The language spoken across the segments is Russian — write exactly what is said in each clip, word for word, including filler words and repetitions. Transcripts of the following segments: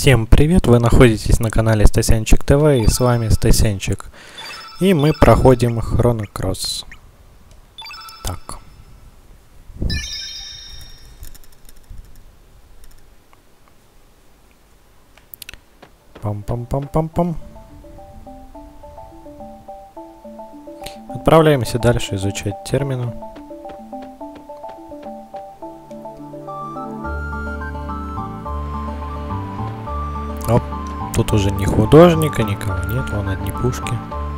Всем привет! Вы находитесь на канале Стасянчик ТВ, и с вами Стасянчик. И мы проходим Chrono Cross. Так. Пам-пам-пам-пам-пам. Отправляемся дальше изучать термины. Оп, тут уже ни художника, никого нет, вон одни пушки.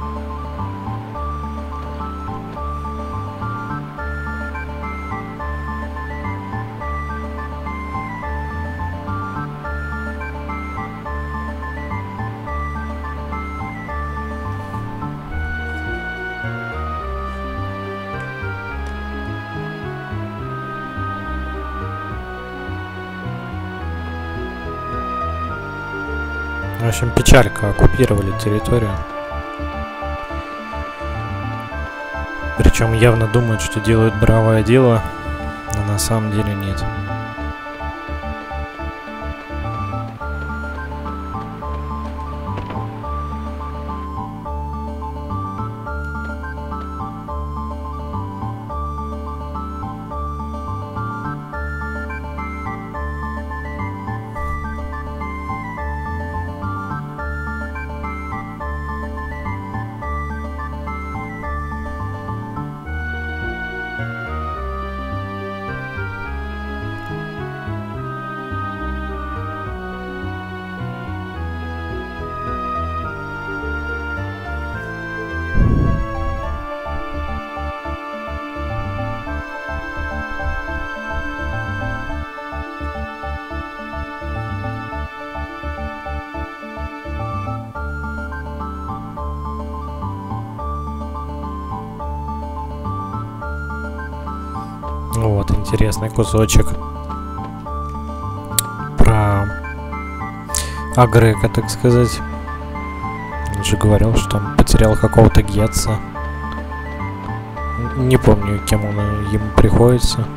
В общем, печалька, оккупировали территорию. Причем явно думают, что делают бравое дело, но на самом деле нет. Вот, интересный кусочек про Агрека, так сказать. Он же говорил, что он потерял какого-то Гетца. Не помню, кем он ему приходится.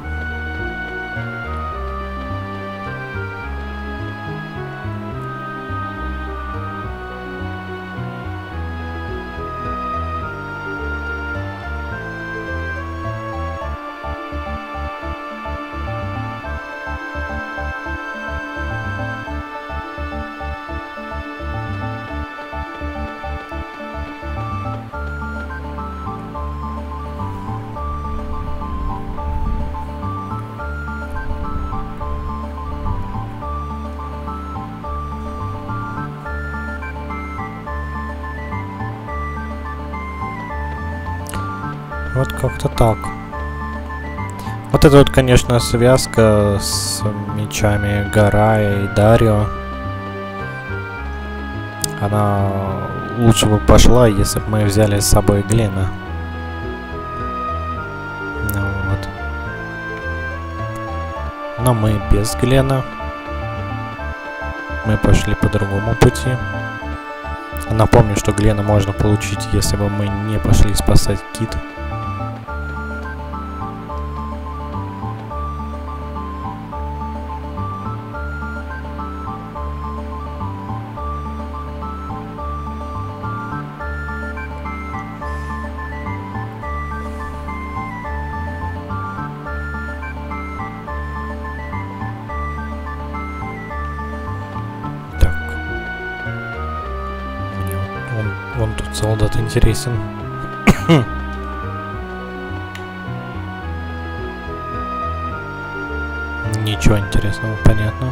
Вот как-то так. Вот это вот, конечно, связка с мечами Гарая и Дарио. Она лучше бы пошла, если бы мы взяли с собой Глена. Ну вот. Но мы без Глена. Мы пошли по другому пути. Напомню, что Глена можно получить, если бы мы не пошли спасать Кит. Вон тут солдат интересен. Ничего интересного, понятно.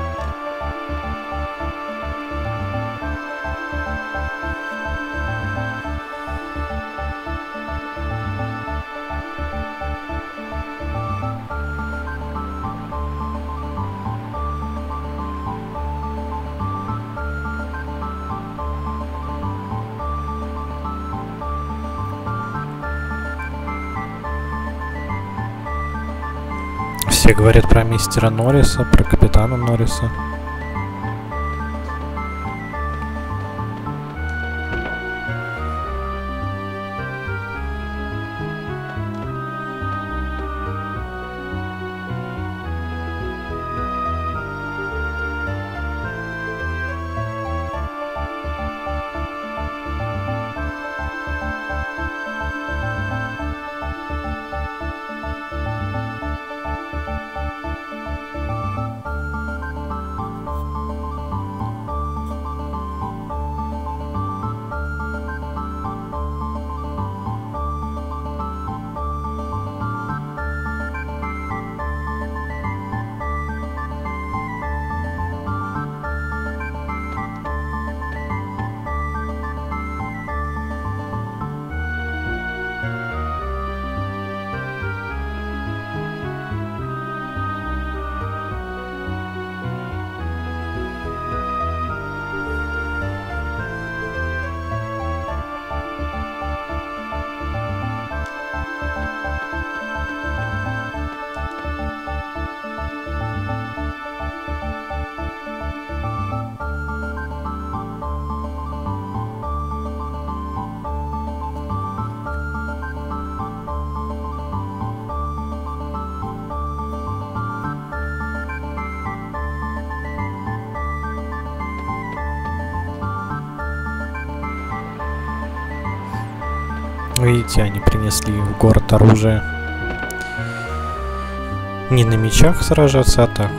Все говорят про мистера Норриса, про капитана Норриса. Видите, они принесли в город оружие. Не на мечах сражаться, а так.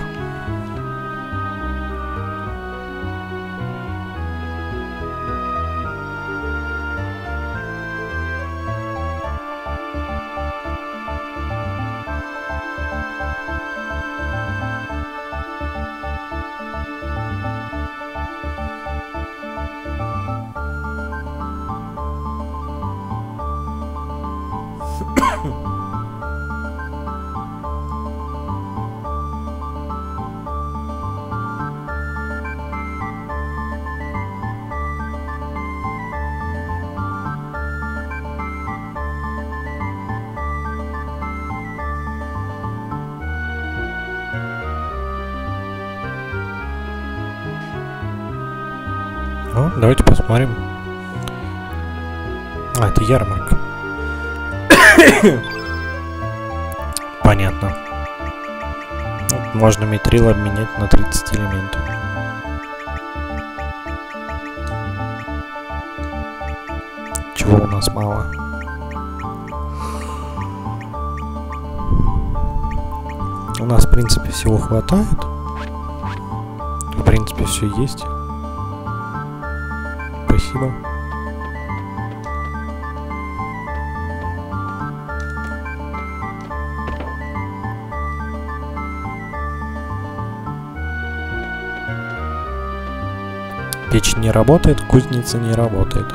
Ну, давайте посмотрим. А, это ярмарка. Понятно. Вот, можно митрил обменять на тридцать элементов. Чего у нас мало? У нас, в принципе, всего хватает. В принципе, все есть. Спасибо. Печь не работает, кузница не работает.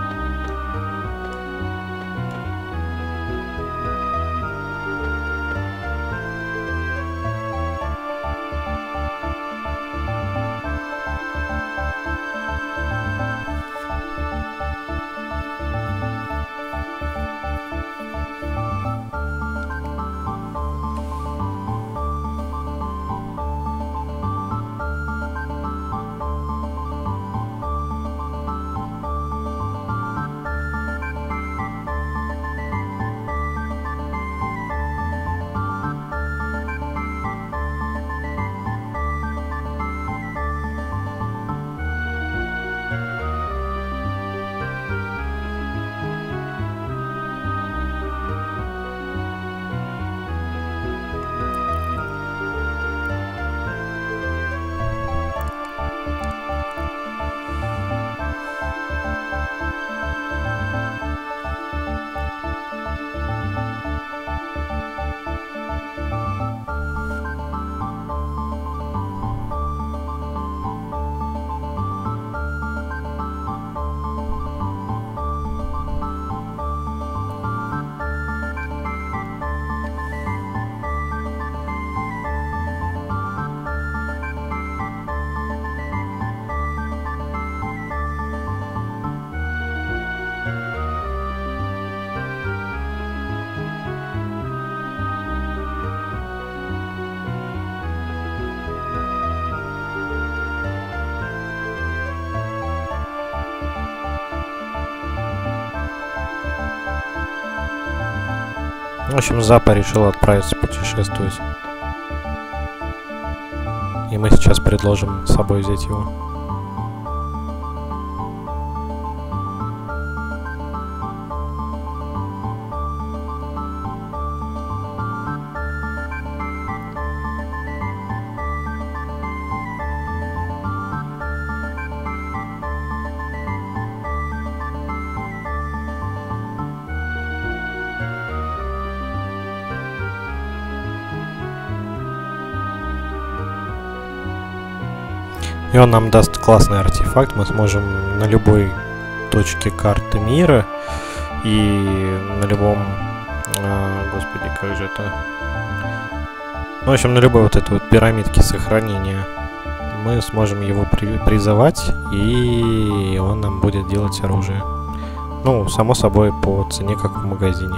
В общем, Запа решил отправиться путешествовать. И мы сейчас предложим с собой взять его. И он нам даст классный артефакт. Мы сможем на любой точке карты мира и на любом... А, господи, как же это... Ну, в общем, на любой вот этой вот пирамидке сохранения мы сможем его при призывать, и он нам будет делать оружие. Ну, само собой, по цене, как в магазине.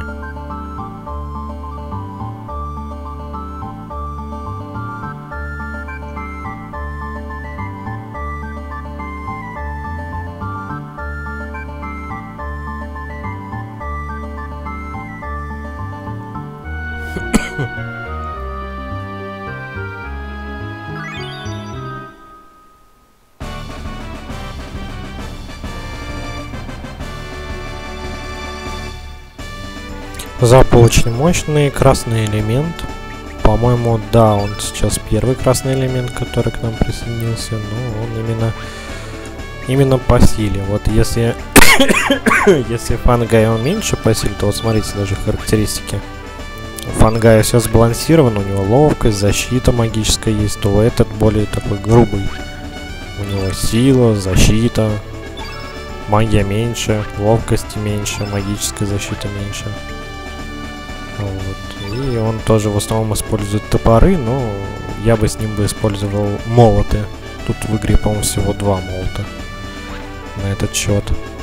Запал очень мощный, красный элемент. По-моему, да, он сейчас первый красный элемент, который к нам присоединился. Но он именно, именно по силе. Вот если, если Фангай он меньше по силе, то вот смотрите даже характеристики. Фангая все сбалансировано, у него ловкость, защита магическая есть, то этот более такой грубый. У него сила, защита, магия меньше, ловкости меньше, магическая защита меньше. Вот. И он тоже в основном использует топоры, но я бы с ним бы использовал молоты. Тут в игре, по-моему, всего два молота на этот счет.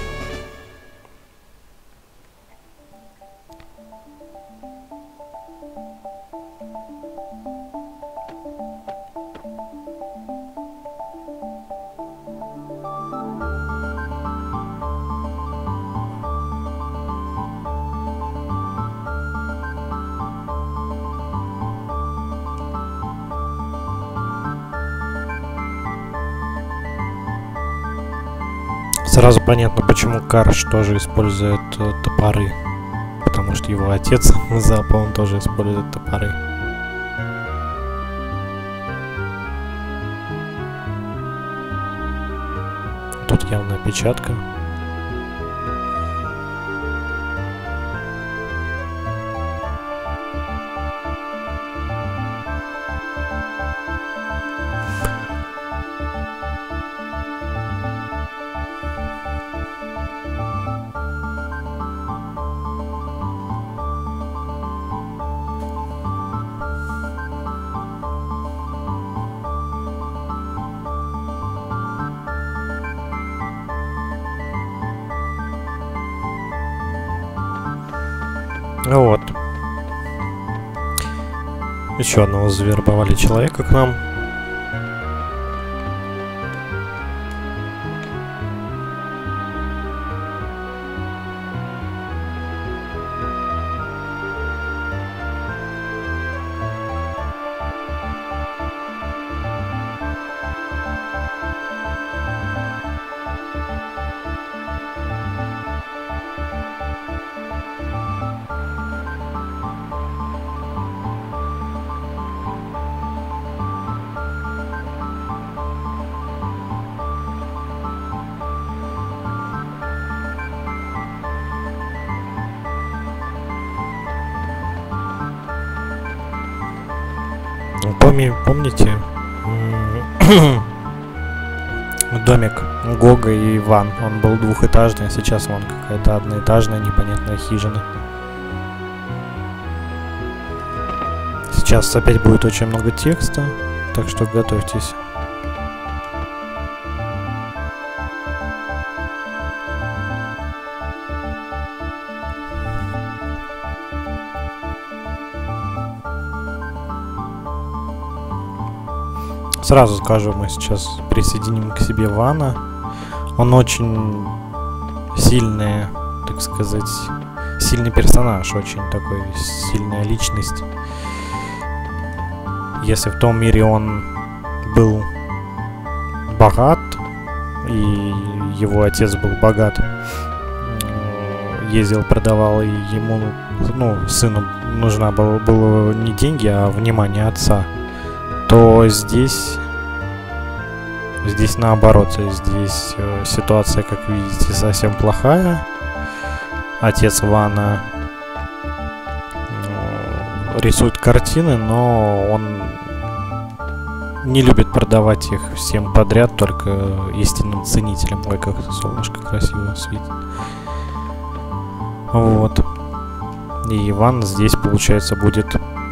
Сразу понятно, почему Карш тоже использует э, топоры. Потому что его отец Запа, он тоже использует топоры. Тут явно опечатка. Вот. Еще одного завербовали человека к нам. Помните домик Гога и Иван? Он был двухэтажный, а сейчас вон какая-то одноэтажная непонятная хижина. Сейчас опять будет очень много текста, так что готовьтесь. Сразу скажу, мы сейчас присоединим к себе Вана. Он очень сильный, так сказать, сильный персонаж, очень такой сильная личность. Если в том мире он был богат, и его отец был богат, ездил, продавал, и ему, ну, сыну нужна была, было не деньги, а внимание отца, то здесь, здесь наоборот, здесь э, ситуация, как видите, совсем плохая. Отец Вана э, рисует картины, но он не любит продавать их всем подряд, только истинным ценителям. Ой, как солнышко красиво светит. Вот. И Иван здесь, получается, будет...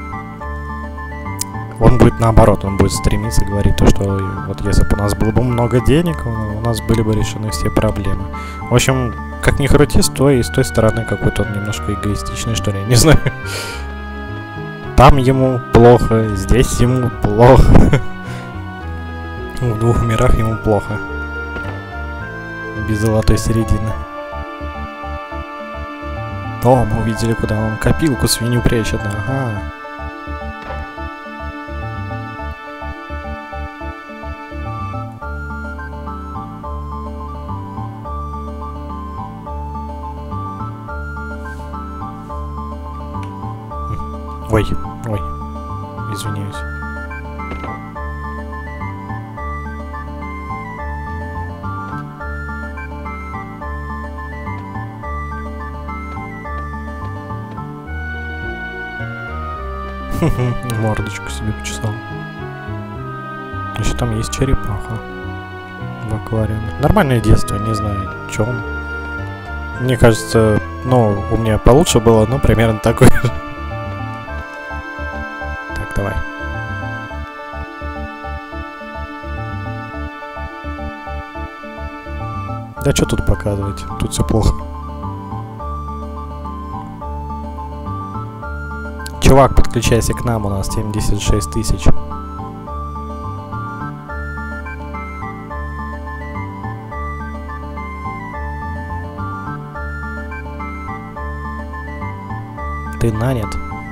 Он будет наоборот, он будет стремиться говорить то, что вот если бы у нас было бы много денег, у нас были бы решены все проблемы. В общем, как ни крути, с той и с той стороны какой-то он немножко эгоистичный, что ли, я не знаю. Там ему плохо, здесь ему плохо. В двух мирах ему плохо. Без золотой середины. О, мы увидели, куда он копилку свинью прячет. Ага. Ой, ой, извиняюсь. Мордочку себе почесал. Еще там есть черепаха в аквариуме. Нормальное детство, не знаю, в чем. Мне кажется, ну, у меня получше было, но примерно такое же. Так, давай. Да что тут показывать? Тут все плохо. Чувак, подключайся к нам, у нас семьдесят шесть тысяч. Ты нанят.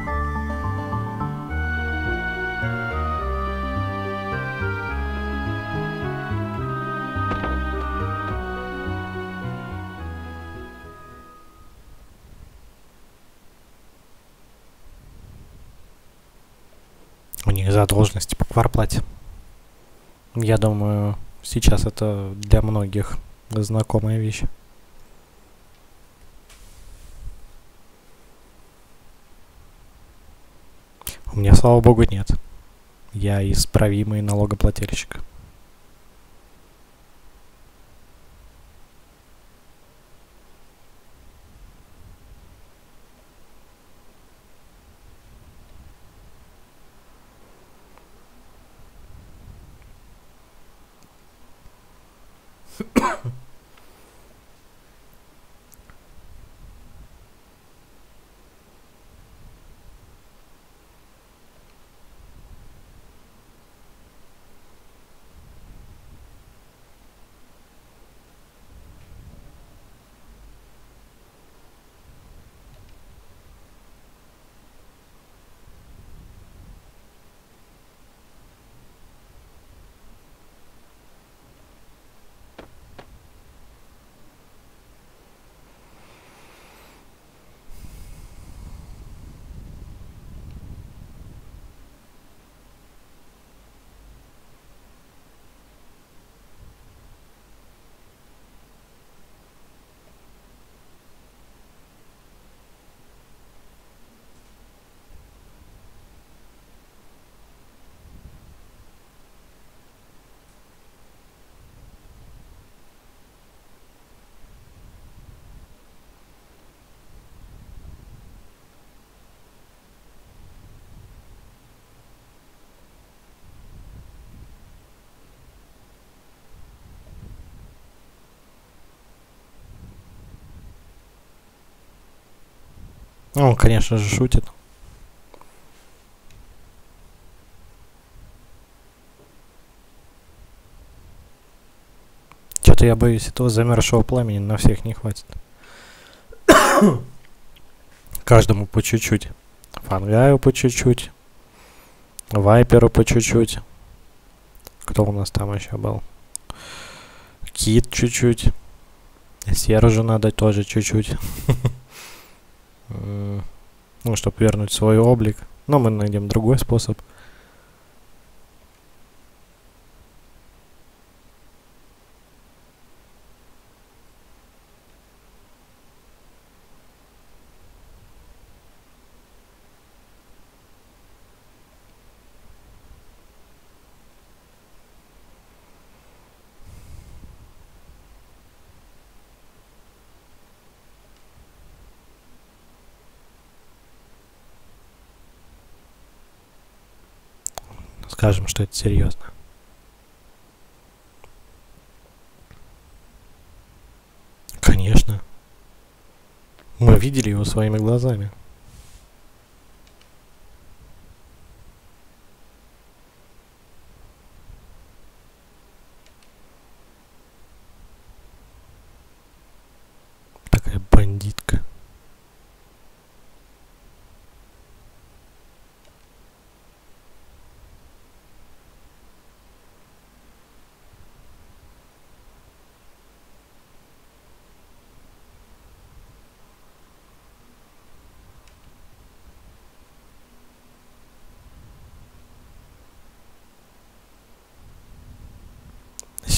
У них задолженности по кварплате. Я думаю, сейчас это для многих знакомая вещь. У меня, слава богу, нет. Я исправимый налогоплательщик. Ну, он, конечно же, шутит. Что-то я боюсь, этого замерзшего пламени на всех не хватит. Каждому по чуть-чуть. Фангаю по чуть-чуть. Вайперу по чуть-чуть. Кто у нас там еще был? Кит чуть-чуть. Сержу надо тоже чуть-чуть. Ну, чтобы вернуть свой облик. Но мы найдем другой способ. Скажем, что это серьезно. Конечно. Мы видели его своими глазами. Такая бандитка.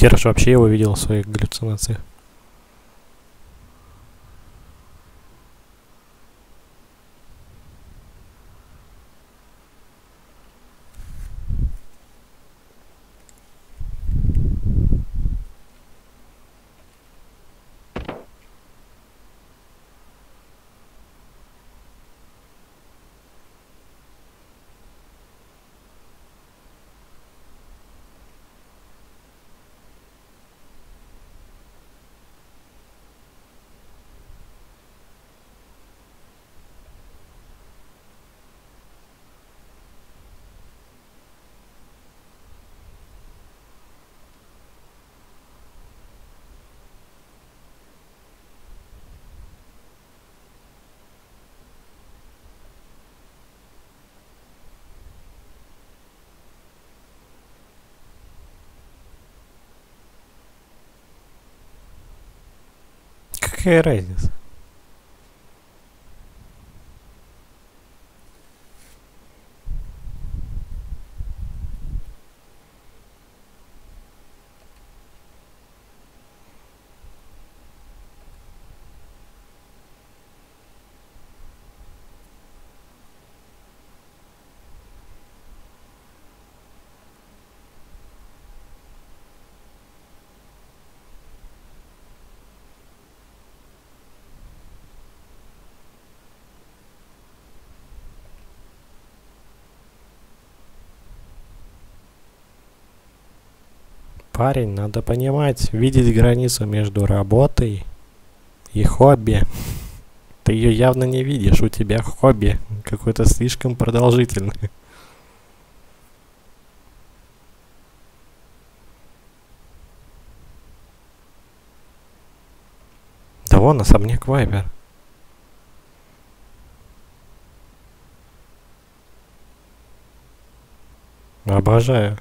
Хер ж вообще его видел в своих галлюцинациях. Какая разница? Парень, надо понимать, видеть границу между работой и хобби. Ты ее явно не видишь, у тебя хобби какое-то слишком продолжительное. Да вон, особняк Вайпер. Обожаю.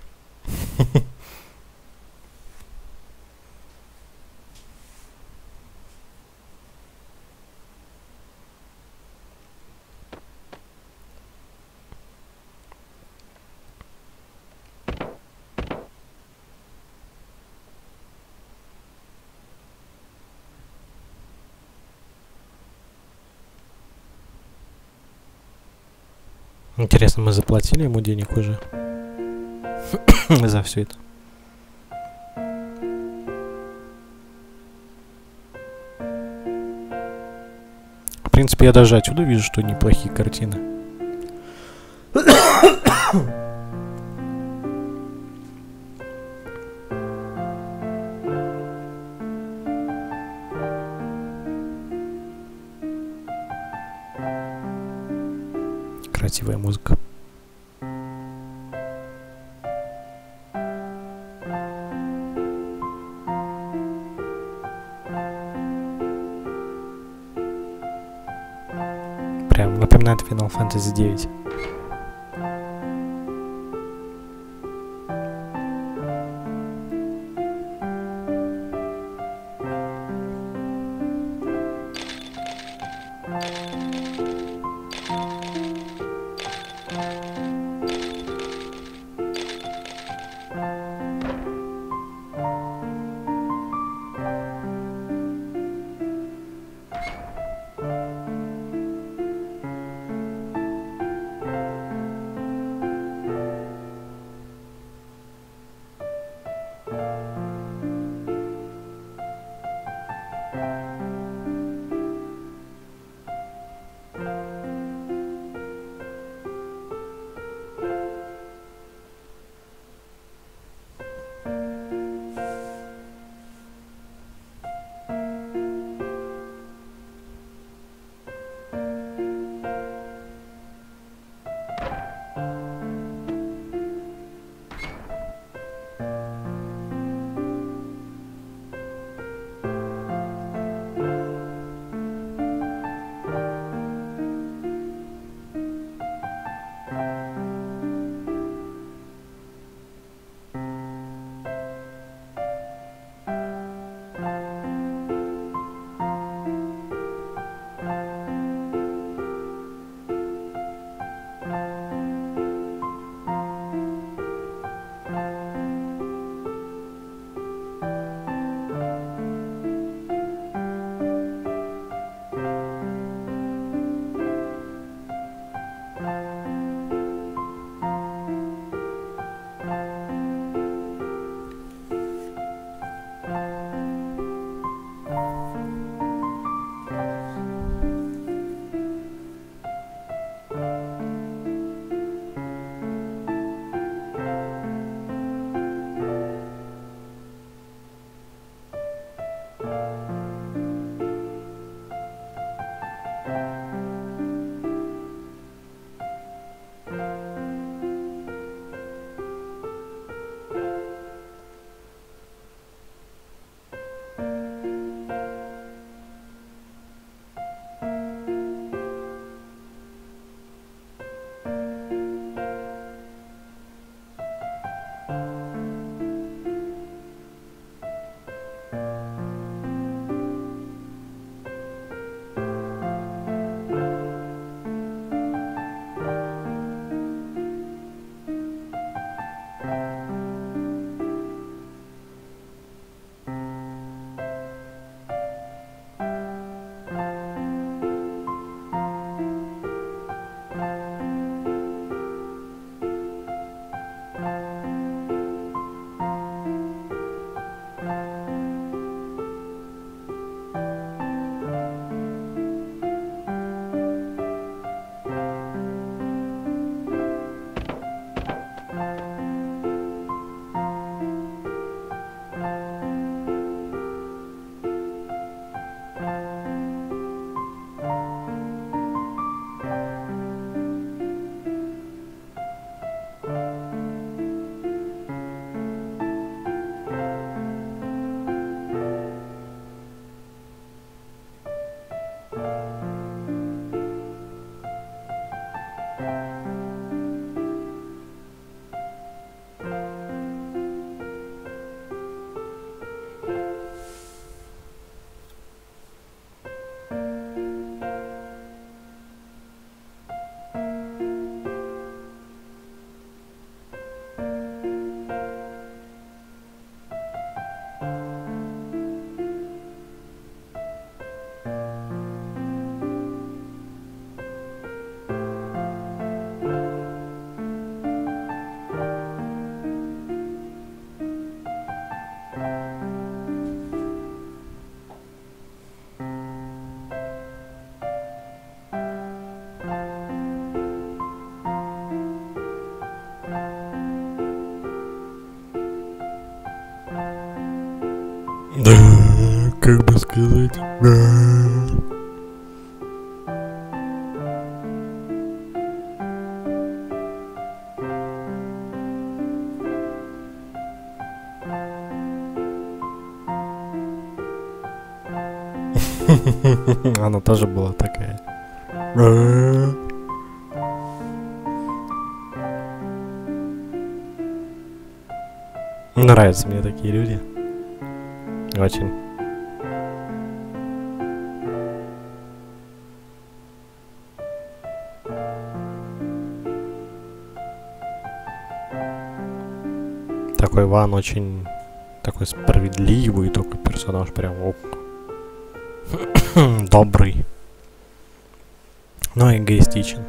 Интересно, мы заплатили ему денег уже за все это? В принципе, я даже отсюда вижу, что неплохие картины. Красивая музыка. Прям напоминает Final Fantasy девять. Да, как бы сказать, да. Она тоже была такая. Нравятся мне такие люди. Очень. Такой Ван очень такой справедливый такой персонаж, прям оп. Добрый, но эгоистичен.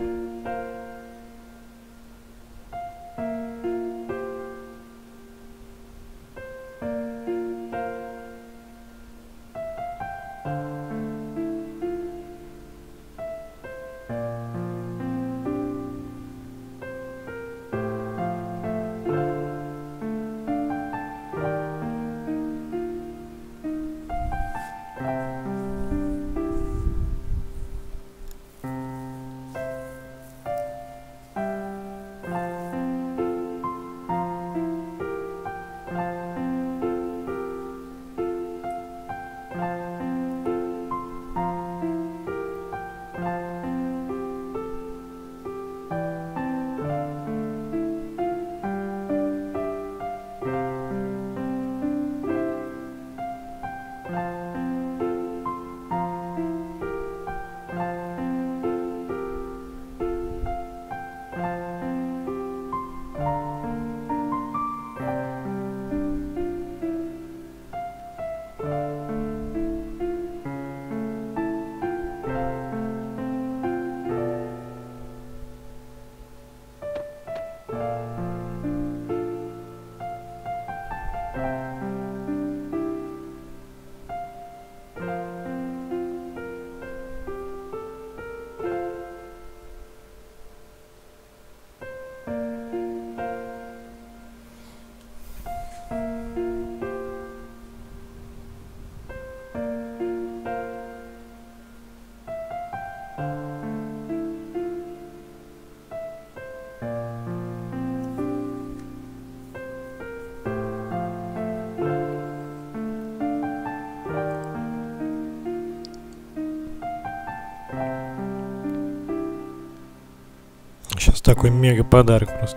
Такой мега подарок просто.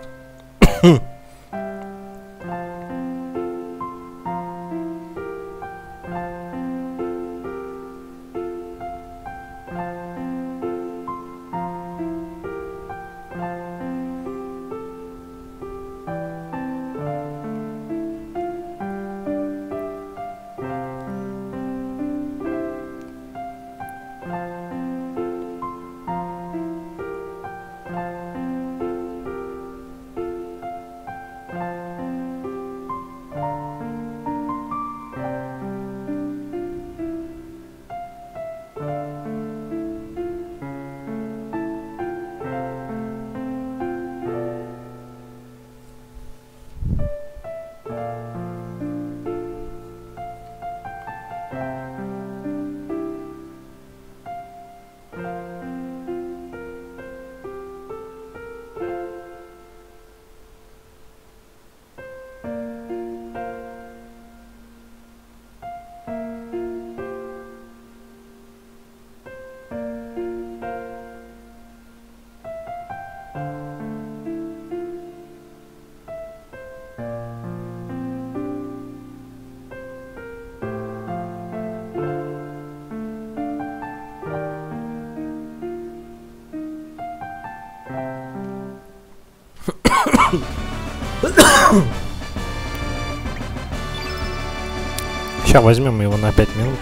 Сейчас возьмем его на пять минут.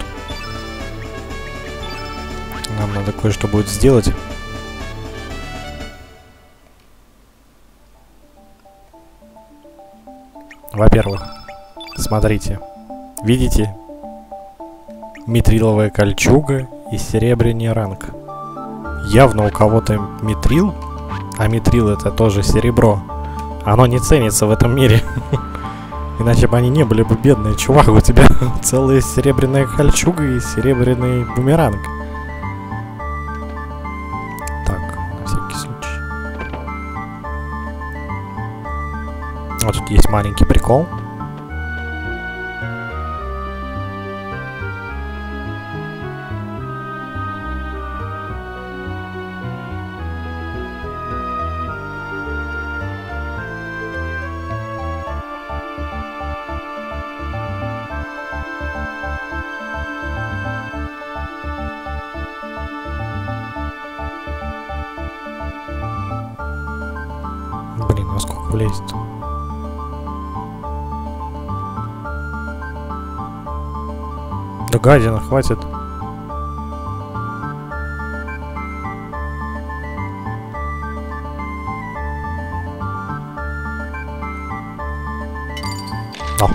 Нам надо кое-что будет сделать. Во-первых, смотрите. Видите? Митриловая кольчуга и серебряный ранг. Явно у кого-то митрил, а митрил это тоже серебро. Оно не ценится в этом мире. Иначе бы они не были бы бедные. Чувак, у тебя целая серебряная кольчуга и серебряный бумеранг. Так, на всякий случай. Вот тут есть маленький прикол. Блин, а сколько влезет? Да гадина, хватит. О.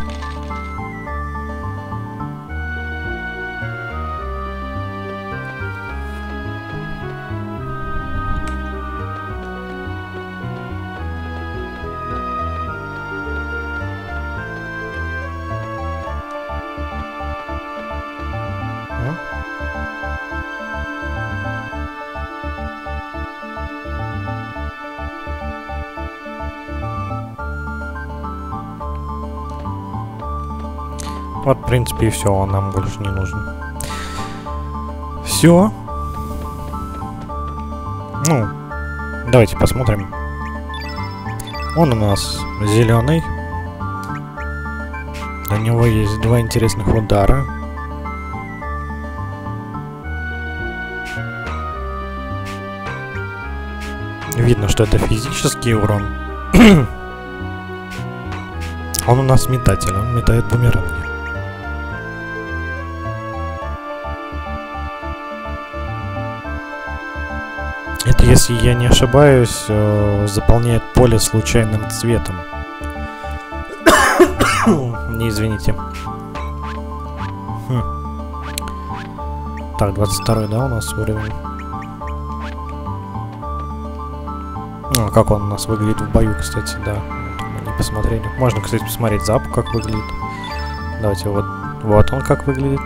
Вот, в принципе, и все, он нам больше не нужен. Все. Ну, давайте посмотрим. Он у нас зеленый. У него есть два интересных удара. Видно, что это физический урон. Он у нас метатель, он метает бумеранги. Это, если я не ошибаюсь, заполняет поле случайным цветом. Не извините. Хм. Так, двадцать второй, да, у нас уровень. Ну, а как он у нас выглядит в бою, кстати, да. Мы не посмотрели. Можно, кстати, посмотреть запу, как выглядит. Давайте, вот, вот он как выглядит.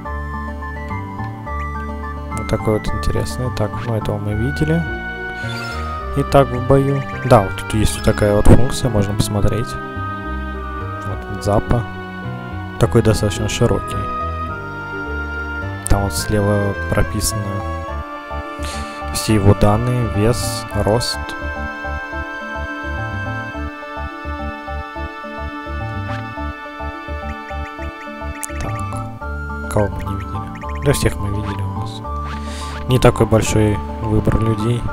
Вот такой вот интересный. Так, ну этого мы видели. Итак, в бою. Да, вот тут есть вот такая вот функция, можно посмотреть. Вот запа. Такой достаточно широкий. Там вот слева прописано все его данные, вес, рост, кого мы не видели? Да всех мы видели, у нас не такой большой выбор людей.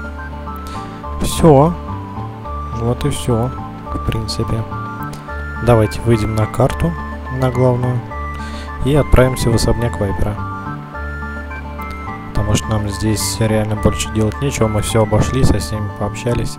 Все. Вот и все, в принципе. Давайте выйдем на карту, на главную, и отправимся в особняк Вайпера. Потому что нам здесь реально больше делать нечего. Мы все обошли, со всеми пообщались.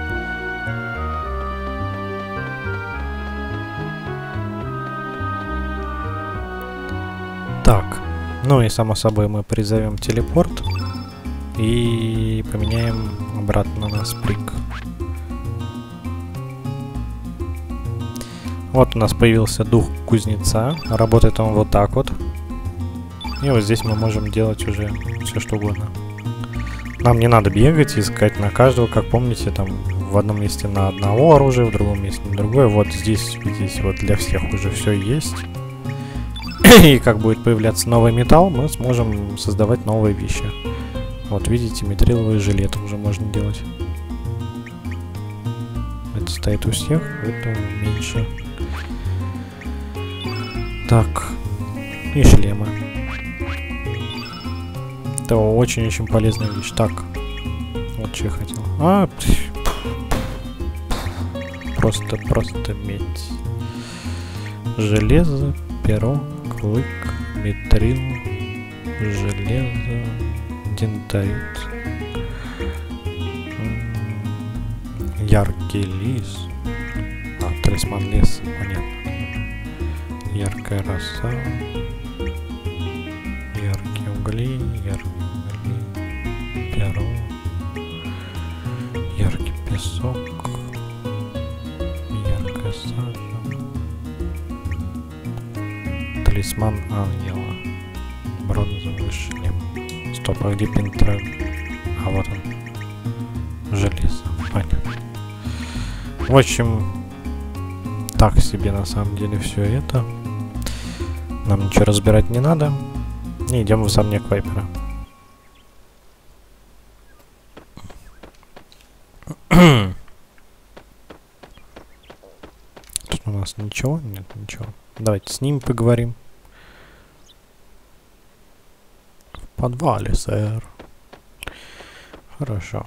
Так, ну и само собой мы призовем телепорт и поменяем обратно на спринг. Вот у нас появился дух кузнеца. Работает он вот так вот. И вот здесь мы можем делать уже все что угодно. Нам не надо бегать и искать на каждого, как помните, там в одном месте на одного оружия, в другом месте на другое. Вот здесь, здесь вот для всех уже все есть. И как будет появляться новый металл, мы сможем создавать новые вещи. Вот видите, митриловые жилеты уже можно делать. Это стоит у всех, это меньше. Так, и шлемы. Это очень-очень полезная вещь. Так, вот что я хотел. А, просто, просто медь. Железо, перо, клык, митрил, железо, дентарит, яркий лис. А, талисман леса, понятно. Яркая роса, яркие угли, яркие угли, перо, яркий песок, яркая сажа, талисман ангела, бронзовый шлем. Стоп, а где пентрен? А вот он, железо, понятно. В общем, так себе на самом деле все это. Нам ничего разбирать не надо. И идем в особняк Вайпера. Тут у нас ничего? Нет, ничего. Давайте с ним поговорим. В подвале, сэр. Хорошо.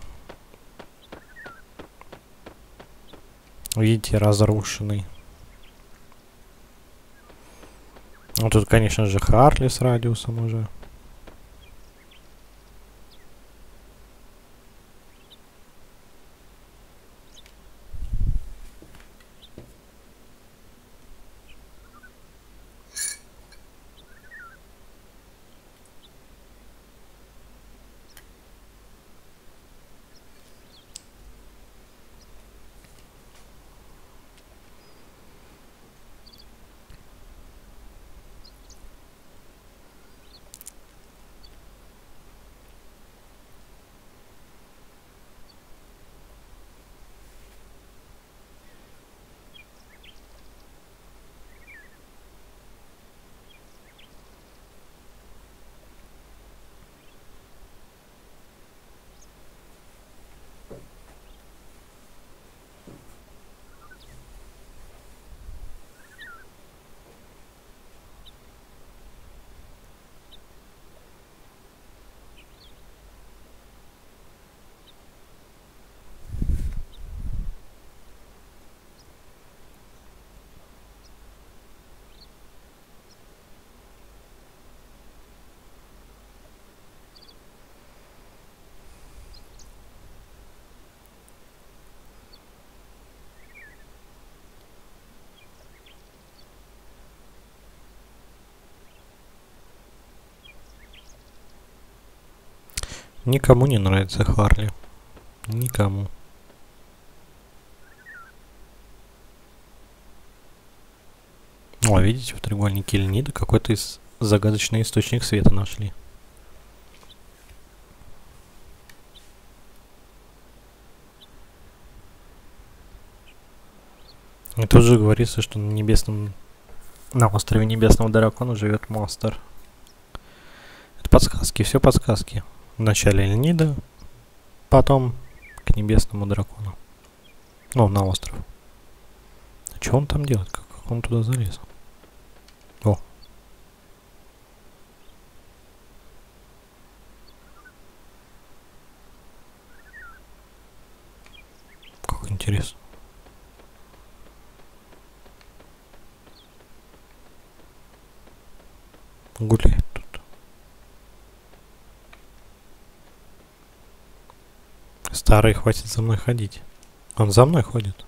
Видите, разрушенный. Ну тут, конечно же, Харли с радиусом уже. Никому не нравится Харли. Никому. О, видите, в треугольнике Ленида какой-то из загадочный источник света нашли. И тут же говорится, что на небесном, на острове Небесного Дракона живет монстр. Это подсказки, все подсказки. Вначале Ленида, потом к Небесному Дракону. Ну, на остров. А что он там делает? Как он туда залез? О. Гуляет тут. Старый, хватит за мной ходить. Он за мной ходит.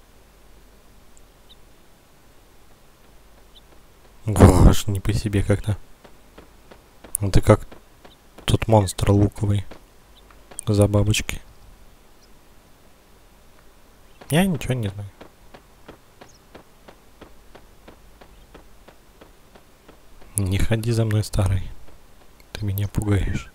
Аж не по себе как-то. Это как тот монстр луковый. За бабочки. Я ничего не знаю. Не ходи за мной, старый. Ты меня пугаешь.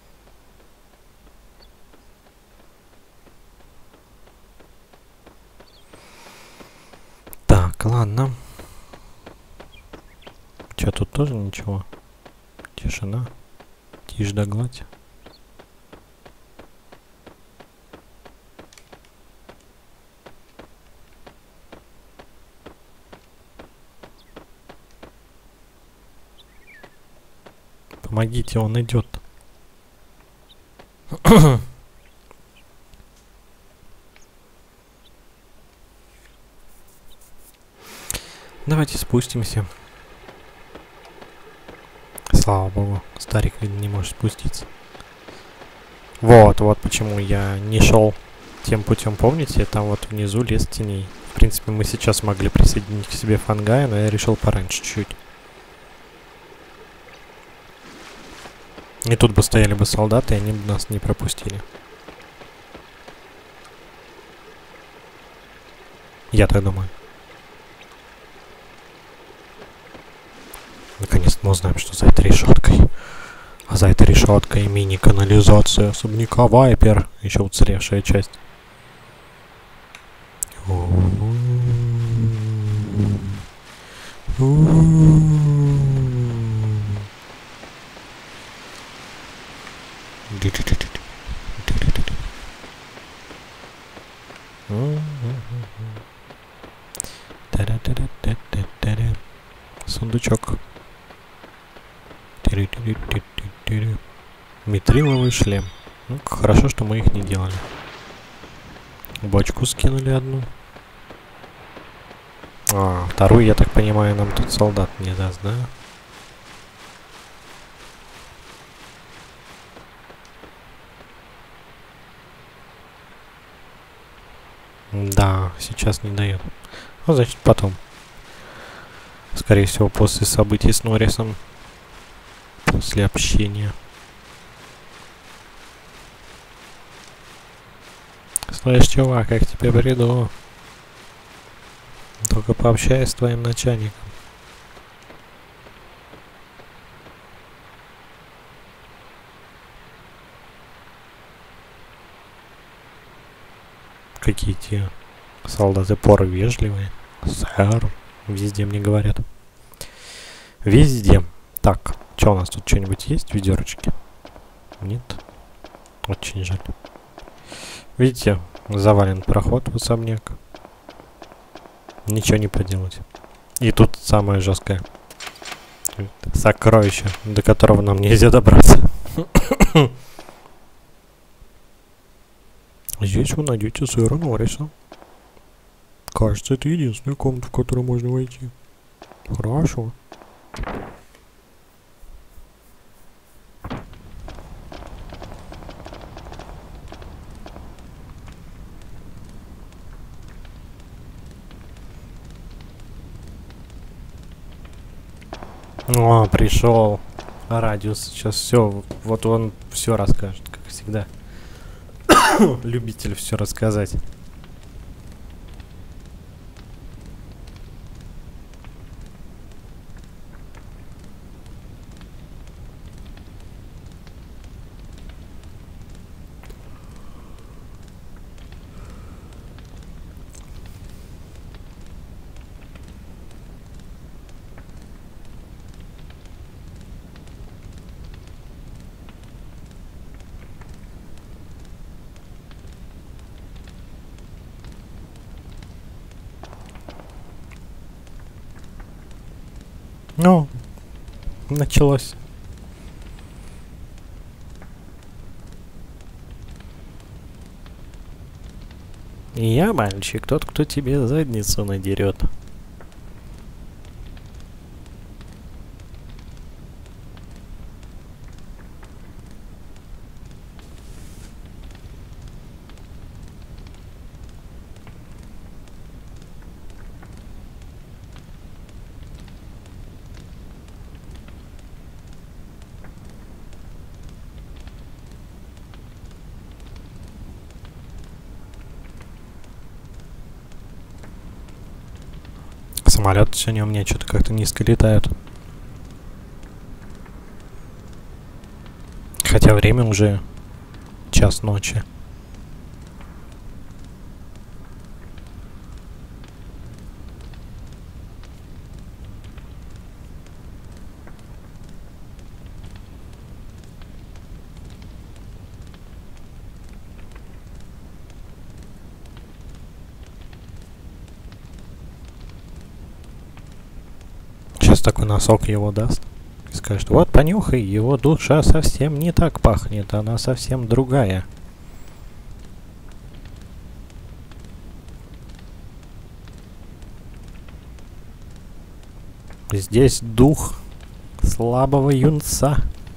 Так, ладно. Че, тут тоже ничего? Тишина. Тишь да гладь. Помогите, он идет. Давайте спустимся. Слава богу, старик не может спуститься. Вот, вот почему я не шел тем путем, помните? Там вот внизу лес теней. В принципе, мы сейчас могли присоединить к себе Фангая, но я решил пораньше чуть-чуть. И тут бы стояли бы солдаты, и они бы нас не пропустили. Я так думаю. Наконец-то мы узнаем, что за этой решеткой. А за этой решеткой мини-канализация особняка Вайпер. Еще уцелевшая часть. Сундучок. Митриловый шлем. Ну, хорошо, что мы их не делали. Бочку скинули одну. А, вторую, я так понимаю, нам тут солдат не даст, да? Да, сейчас не дает. Ну, значит, потом. Скорее всего, после событий с Норрисом. После общения. Слышь, чувак, как тебе приду? Только пообщаюсь с твоим начальником. Какие те солдаты поры вежливые. Сэр, везде мне говорят. Везде. Так, что у нас тут, что-нибудь есть в ведерочке? Нет? Очень жаль. Видите, завален проход в особняк. Ничего не поделать. И тут самое жесткое. Сокровище, до которого нам нельзя добраться. Здесь вы найдете сэра Норриса. Кажется, это единственная комната, в которую можно войти. Хорошо. О, пришел. Радиус сейчас все. Вот он все расскажет, как всегда. Любитель все рассказать. Ну, началось. Я мальчик, тот, кто тебе задницу надерет. Самолеты сегодня у меня что-то как-то низко летают. Хотя время уже час ночи. Сейчас такой носок его даст. И скажет: вот понюхай, его душа совсем не так пахнет, она совсем другая. Здесь дух слабого юнца.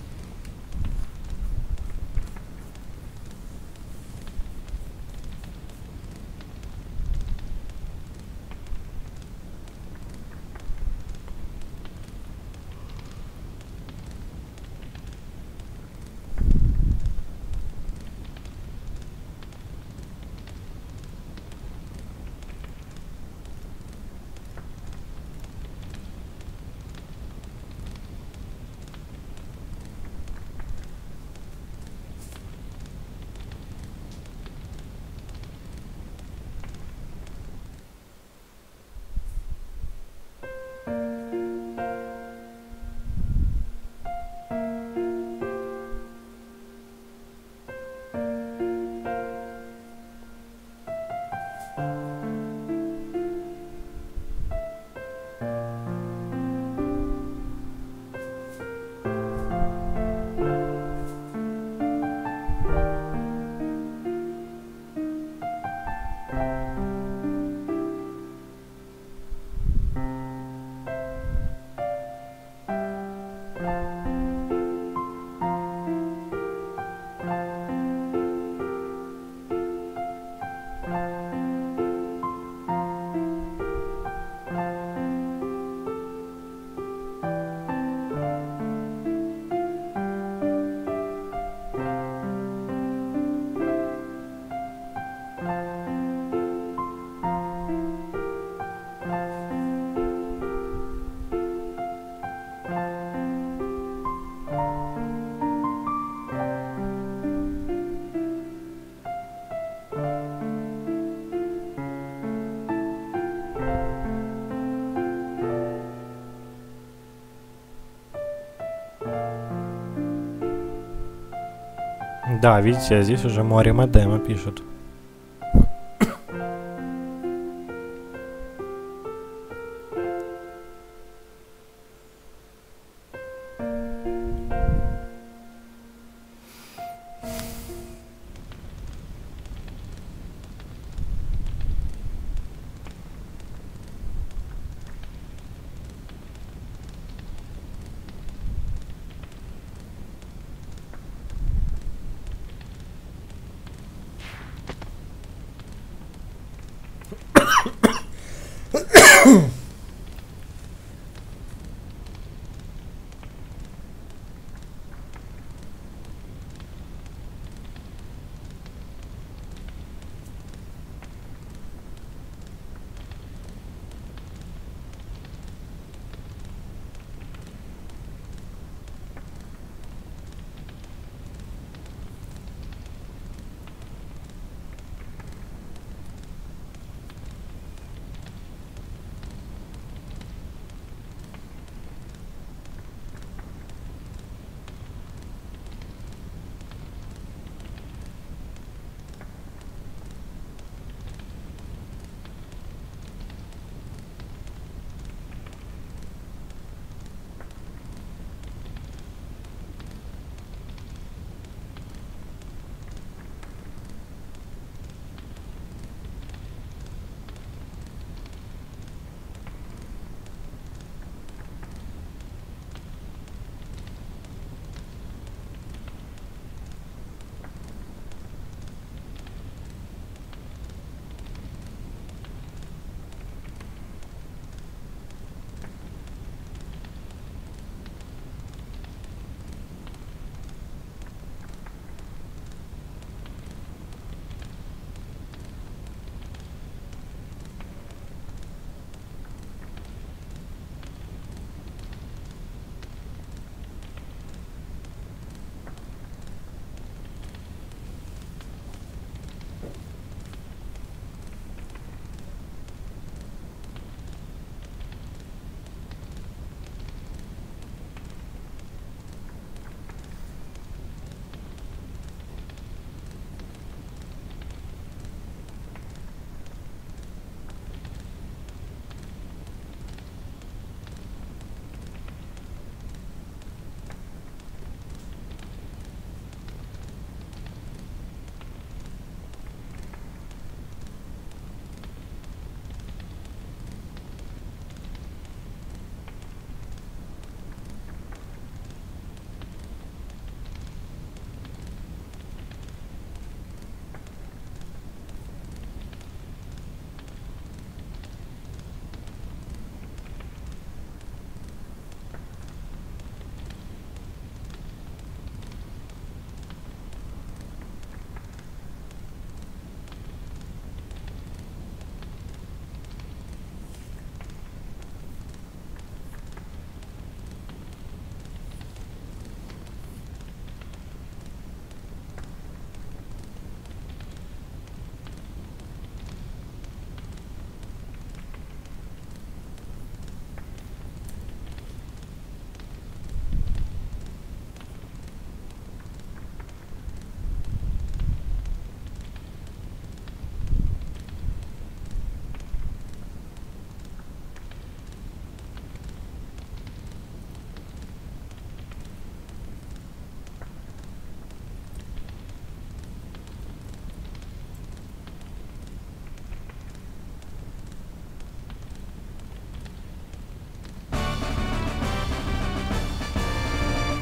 Да, видите, а здесь уже море Модема пишут.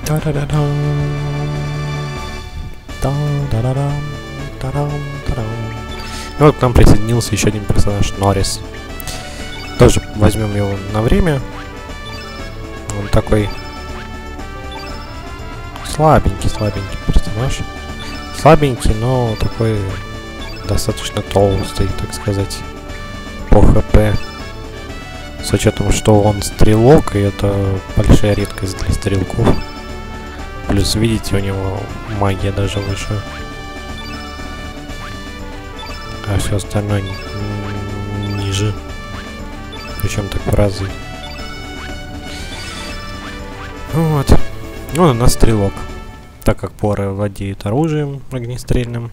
И вот к нам присоединился еще один персонаж, Норрис. Тоже возьмем его на время. Он такой слабенький, слабенький персонаж. Слабенький, но такой достаточно толстый, так сказать, по хп. С учетом, что он стрелок, и это большая редкость для стрелков. Плюс, видите, у него магия даже выше. А все остальное ниже. Причем так в разы. Вот. Ну, у нас стрелок. Так как Пора владеет оружием огнестрельным,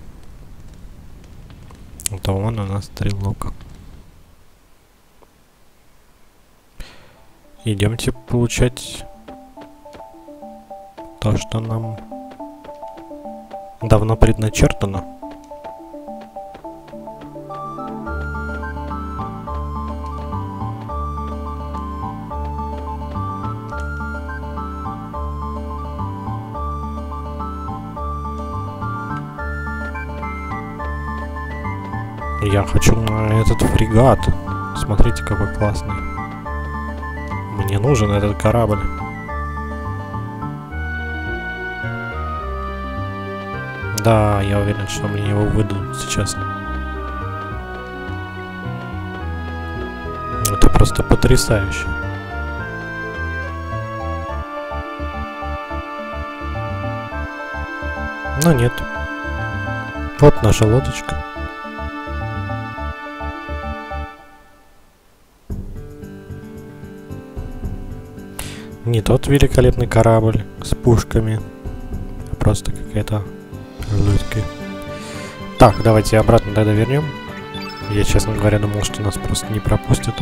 то он у нас стрелок. Идемте получать то, что нам давно предначертано. Я хочу на этот фрегат. Смотрите, какой классный. Мне нужен этот корабль. Да, я уверен, что мне его выдадут сейчас. Это просто потрясающе. Но нет. Вот наша лодочка. Не тот великолепный корабль с пушками, а просто какая-то лодка. Так, давайте обратно тогда вернем. Я, честно говоря, думал, что нас просто не пропустят.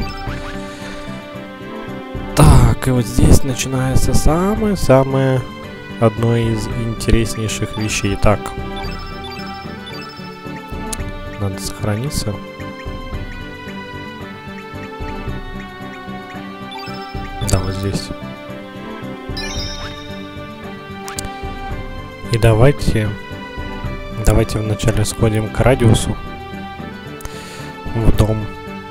Так, и вот здесь начинается самое-самое одно из интереснейших вещей. Так, надо сохраниться. Да, вот здесь. И давайте, давайте вначале сходим к радиусу в дом.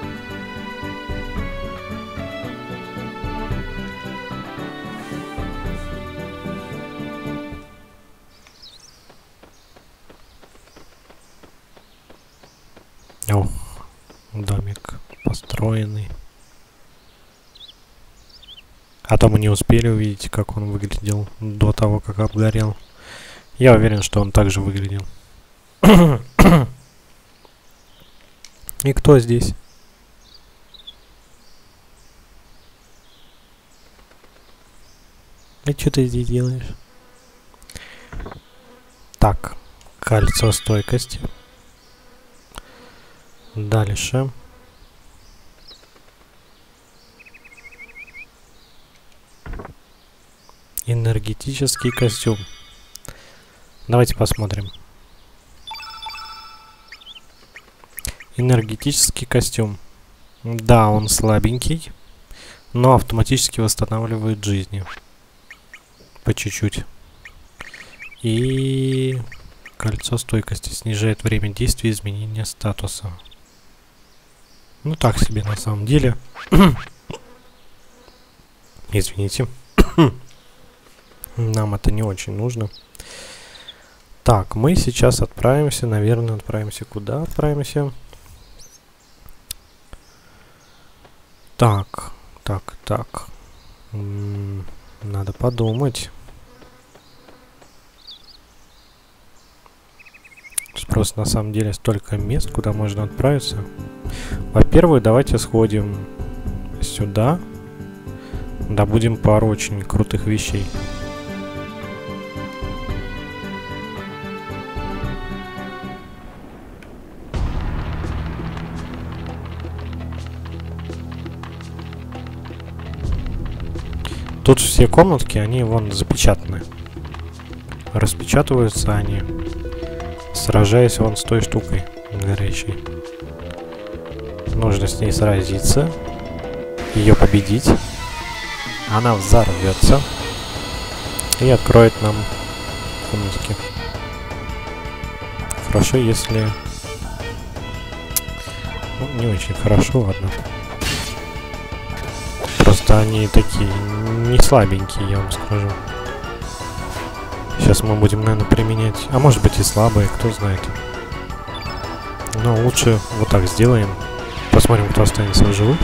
О, домик построенный. А то мы не успели увидеть, как он выглядел до того, как обгорел. Я уверен, что он также выглядел. И кто здесь? И что ты здесь делаешь? Так, кольцо стойкости. Дальше. Энергетический костюм. Давайте посмотрим. Энергетический костюм. Да, он слабенький, но автоматически восстанавливает жизни. По чуть-чуть. И кольцо стойкости снижает время действия и изменения статуса. Ну так себе на самом деле. Извините. Нам это не очень нужно. Так, мы сейчас отправимся, наверное, отправимся куда? Отправимся. Так, так, так. М-м, надо подумать. Просто на самом деле столько мест, куда можно отправиться. Во-первых, давайте сходим сюда. Добудем пару очень крутых вещей. Тут все комнатки, они вон запечатаны. Распечатываются они, сражаясь вон с той штукой горячей. Нужно с ней сразиться, ее победить. Она взорвется. И откроет нам комнатки. Хорошо, если... Ну, не очень хорошо, ладно. Просто они такие не слабенькие, я вам скажу. Сейчас мы будем, наверное, применять... А может быть и слабые, кто знает. Но лучше вот так сделаем. Посмотрим, кто останется в живых.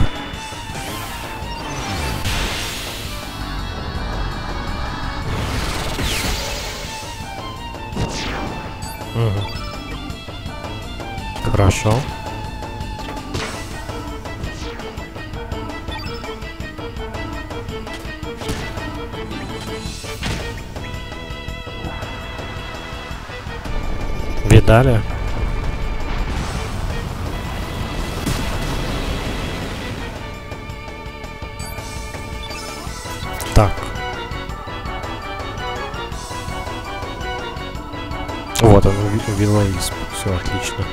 Угу. Хорошо. Видали? Так. Вот он, Вилоисп. Все отлично.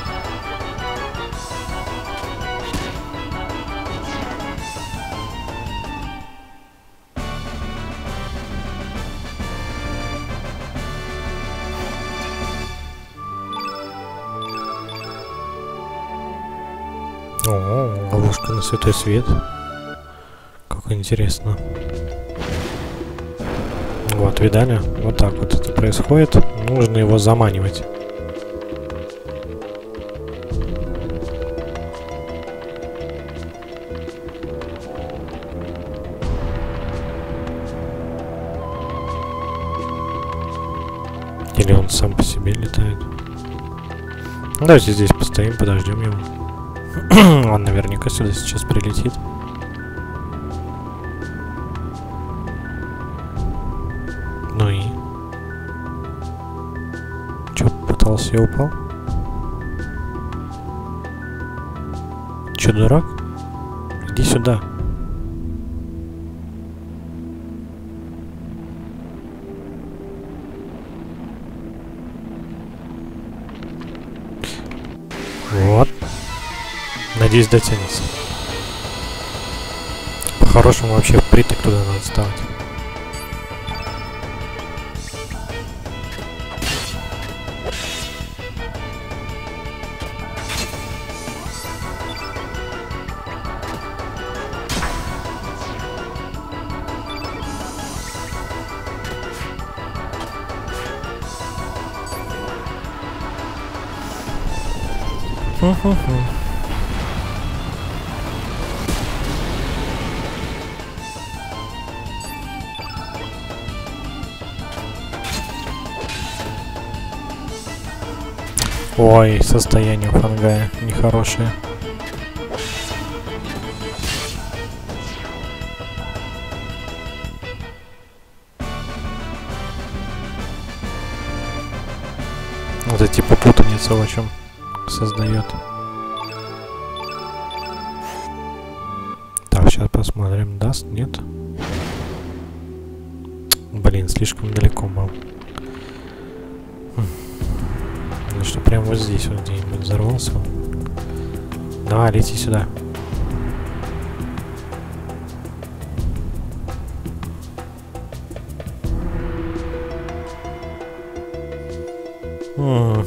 О, ловушка на святой свет. Как интересно. Вот, видали? Вот так вот это происходит. Нужно его заманивать. Или он сам по себе летает. Давайте здесь постоим, подождем его. Он наверняка сюда сейчас прилетит. Ну и? Чё, пытался и упал? Чё, дурак? Иди сюда. Вот. Надеюсь, дотянется. По-хорошему вообще впритык туда надо ставить. Ху-ху-ху. Ой, состояние у Фангая нехорошее. Вот эти типа путаница в чем создает. Так, сейчас посмотрим. Даст? Нет? Блин, слишком далеко был. Ну что, прям вот здесь вот где-нибудь взорвался. Давай, лети сюда. М-м.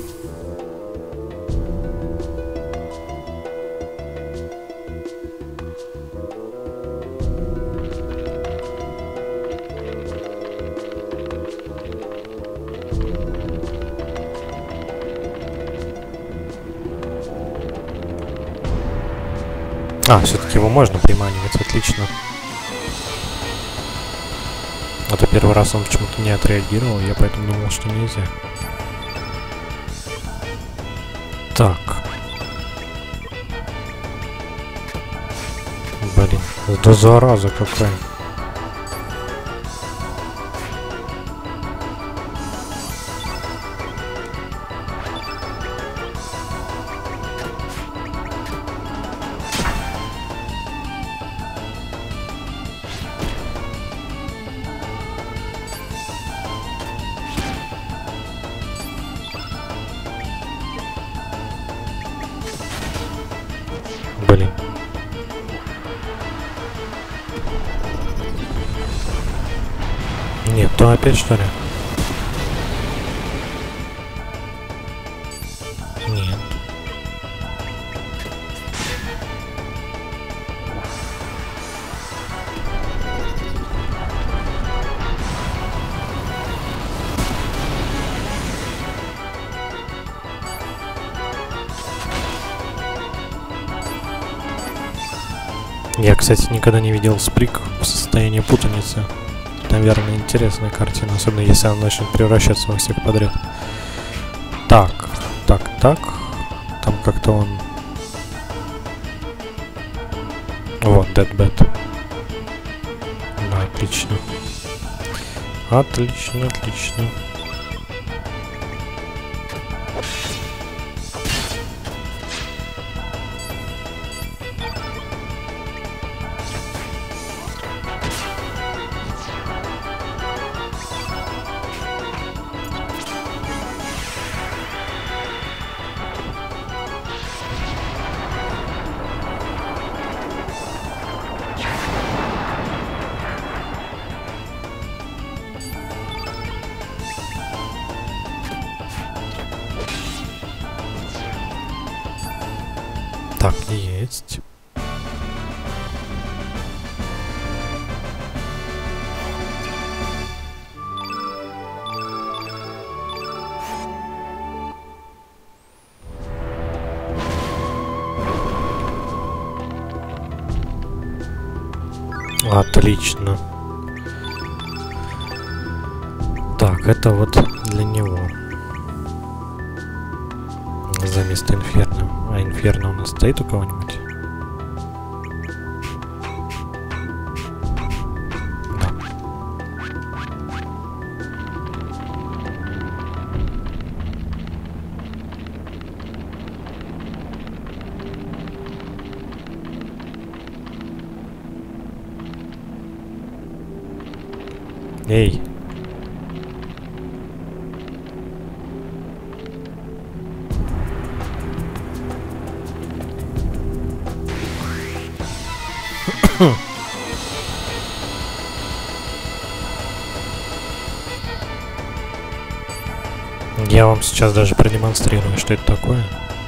А, все-таки его можно приманивать, отлично. А то первый раз он почему-то не отреагировал, я поэтому думал, что нельзя. Так. Блин, да зараза какая. Блин. Нет, то опять что ли? Нет. Я, кстати, никогда не видел сприк в состоянии путаницы. Наверное, интересная картина, особенно если она начнет превращаться во всех подряд. Так, так, так. Там как-то он... Вот, Deadbed. Да, отлично. Отлично, отлично. Так, есть. Отлично. Так, это вот для него. За место Инферно. А Инферно у нас стоит у кого-нибудь? Да. Эй! Я вам сейчас даже продемонстрирую, что это такое.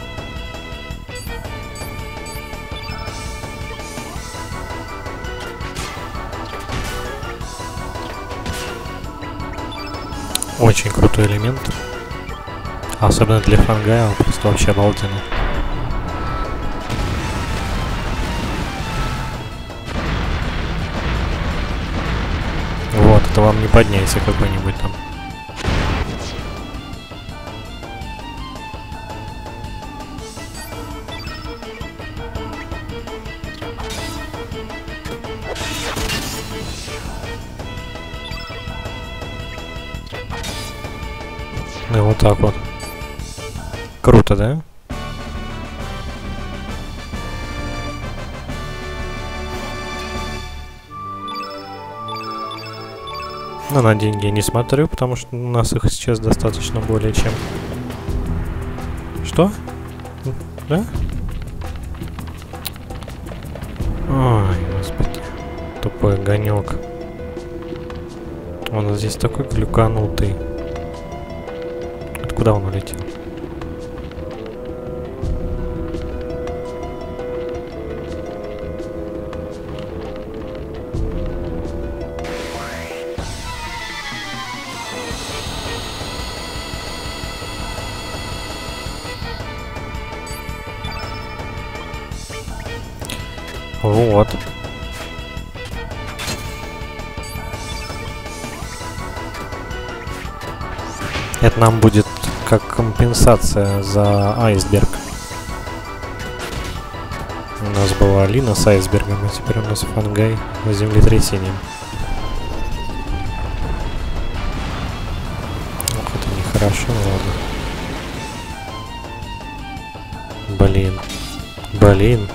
Очень крутой элемент. Особенно для фангая, он просто вообще обалденный. Вот, это вам не подняется какой-нибудь там. И вот так вот. Круто, да? Но на деньги я не смотрю, потому что у нас их сейчас достаточно более чем. Что? Да? Ой, господи. Тупой огонек. Он здесь такой глюканутый. Откуда он улетел? Вот. Это нам будет как компенсация за айсберг. У нас была Алина с айсбергом, а теперь у нас фангай с землетрясением. Ох, это нехорошо, ладно. Блин. Блин.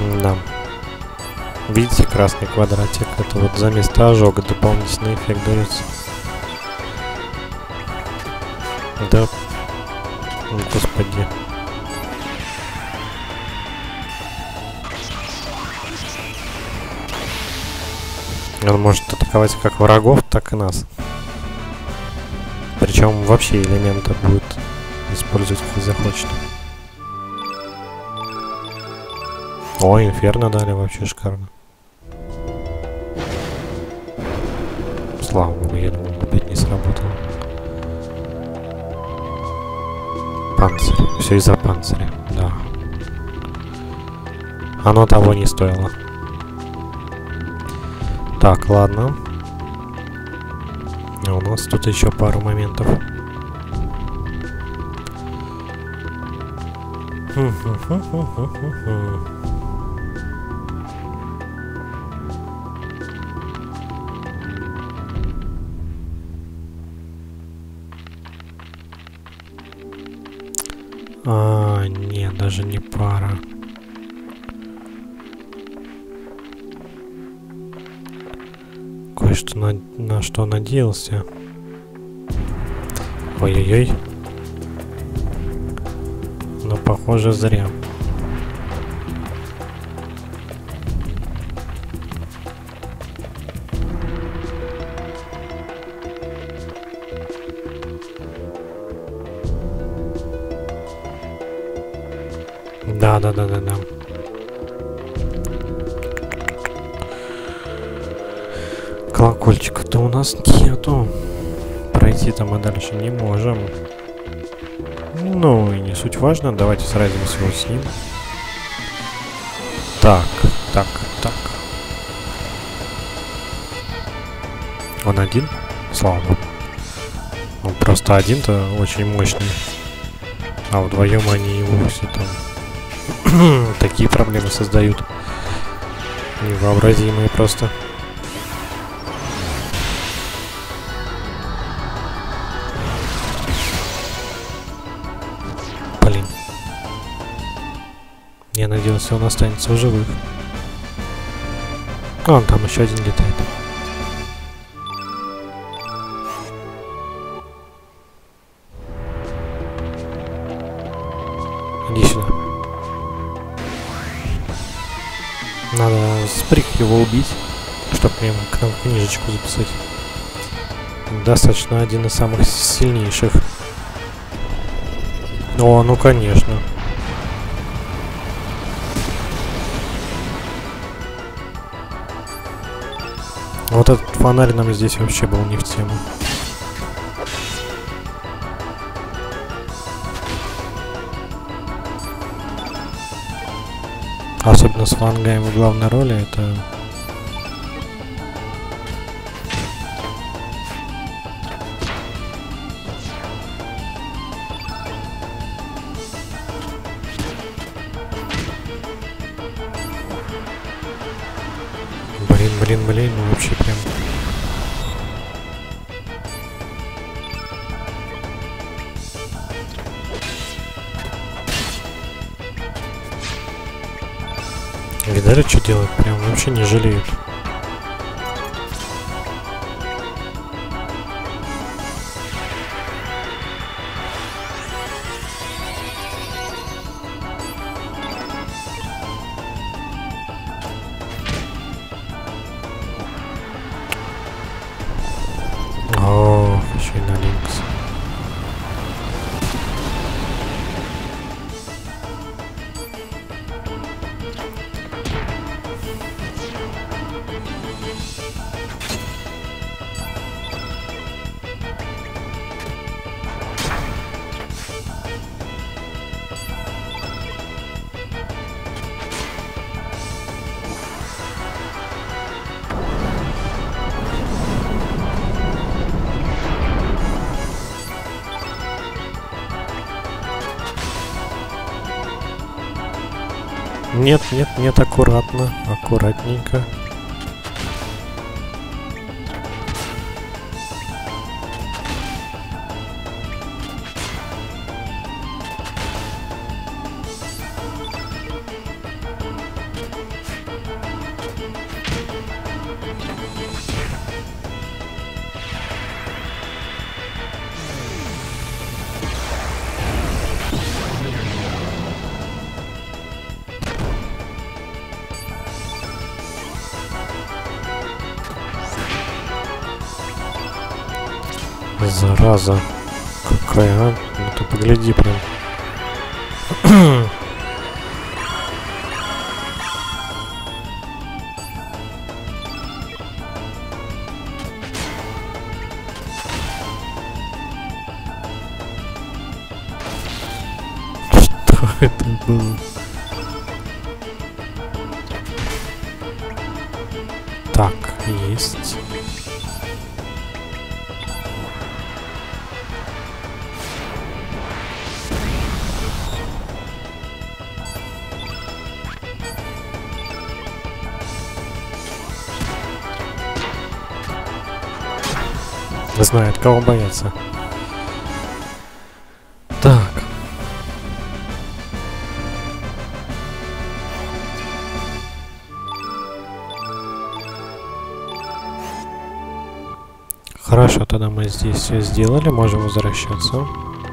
Да. Видите, красный квадратик? Это вот за место ожога дополнительный эффект дается. Да. Господи. Он может атаковать как врагов, так и нас. Причем вообще элемента будет использовать, как захочет. О, инферно дали, вообще шикарно. Слава богу, я думал, опять не сработало. Панцирь. Все из-за панциря, да. Оно того не стоило. Так, ладно. А у нас тут еще пару моментов. А, нет, даже не пара. Кое-что на, на что надеялся. Ой-ой-ой. Но похоже зря. Да, да, да, да, да. Колокольчика-то у нас нету. Пройти-то мы дальше не можем. Ну, и не суть важно. Давайте сразимся вот с ним. Так, так, так. Он один? Слава богу. Он просто один-то очень мощный. А вдвоем они и вовсе там такие проблемы создают. Невообразимые просто. Блин. Я надеялся, он останется в живых. А, он там еще один летает. Иди сюда. Надо спрыг его убить, чтобы мне к нам книжечку записать. Достаточно один из самых сильнейших. О, ну конечно. Вот этот фонарь нам здесь вообще был не в тему. Особенно с Вангаем в главной роли, это... Блин, блин, блин, ну вообще прям... Видали, что делают? Прям вообще не жалеют. О, еще и на Линкс. Нет, нет, нет, аккуратно, аккуратненько. Зараза. Какая, а? Ну ты погляди прям. Что это было? Так, есть. Знает, кого бояться. Так. Хорошо, тогда мы здесь все сделали, можем возвращаться.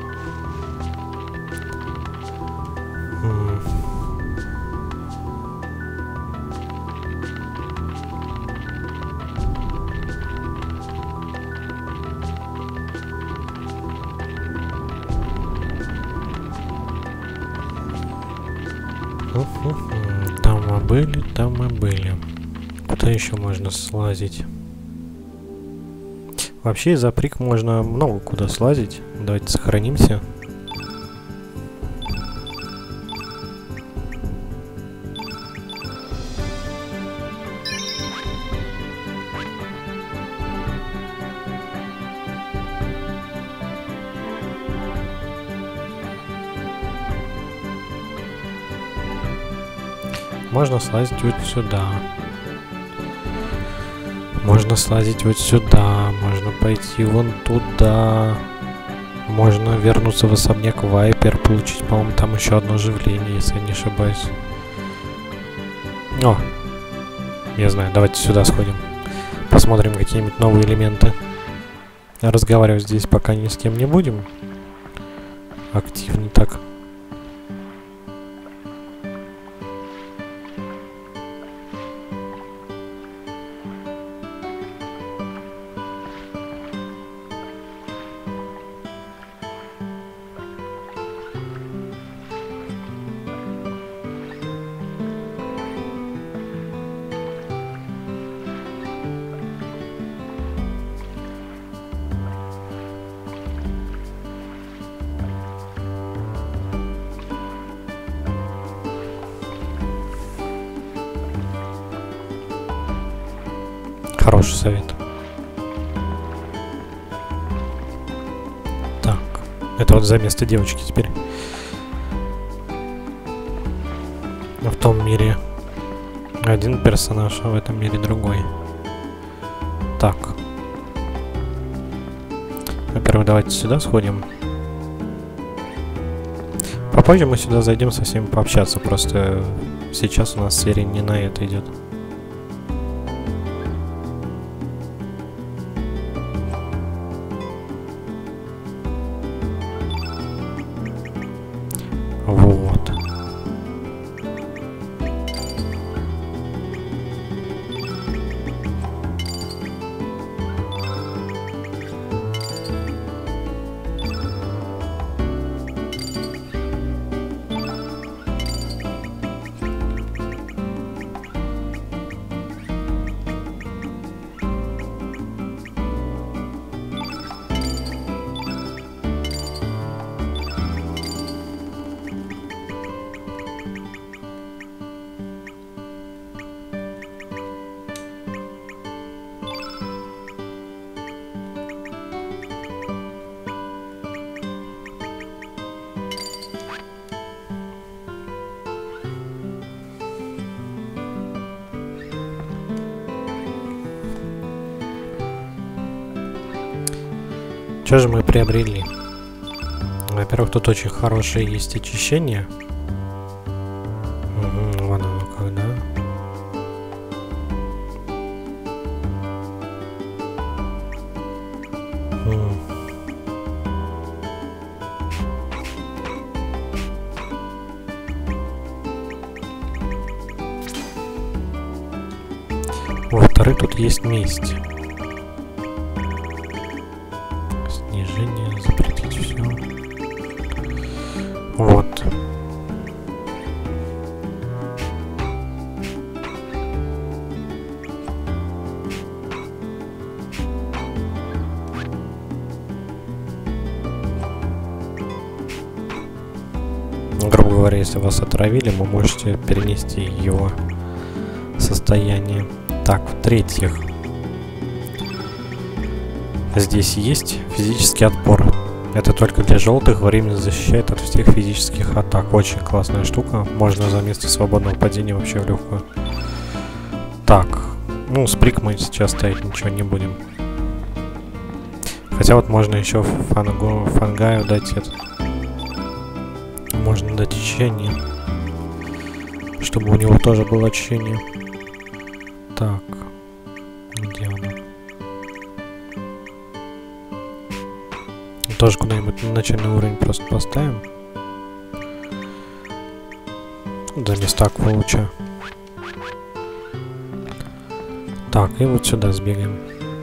М. Там мы были, там мы были. Куда еще можно слазить? Вообще из Априк можно много куда слазить. Давайте сохранимся. Можно слазить вот сюда. Можно слазить вот сюда. Можно пойти вон туда. Можно вернуться в особняк Вайпер. Получить, по-моему, там еще одно оживление, если я не ошибаюсь. О! Я знаю, давайте сюда сходим. Посмотрим какие-нибудь новые элементы. Разговаривать здесь пока ни с кем не будем. Активно так. Хороший совет. Так, это вот за место девочки теперь. В том мире один персонаж, а в этом мире другой. Так. Во-первых, давайте сюда сходим. Попозже мы сюда зайдем со всеми пообщаться. Просто сейчас у нас серия не на это идет. Вот. Что же мы приобрели? Во-первых, тут очень хорошее есть очищение. Угу, вон оно как, да? Угу. Во-вторых, тут есть месть. говоря, если вас отравили, вы можете перенести его состояние. Так, в-третьих, здесь есть физический отпор. Это только для желтых, временно защищает от всех физических атак. Очень классная штука. Можно за место свободного падения вообще в легкую. Так, ну с прик мы сейчас ставить ничего не будем. Хотя вот можно еще фангу, фангаю дать этот. Можно дать очищение, чтобы у него тоже было очищение. Так, где оно? Тоже куда-нибудь на начальный уровень просто поставим. За места лучше. Так, и вот сюда сбегаем.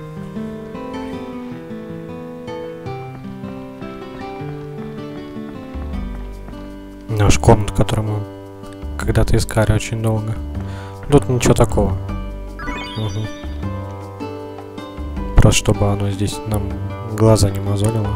Наш комнат, которую мы когда-то искали очень долго. Тут ничего такого. Угу. Просто чтобы оно здесь нам глаза не мозолило.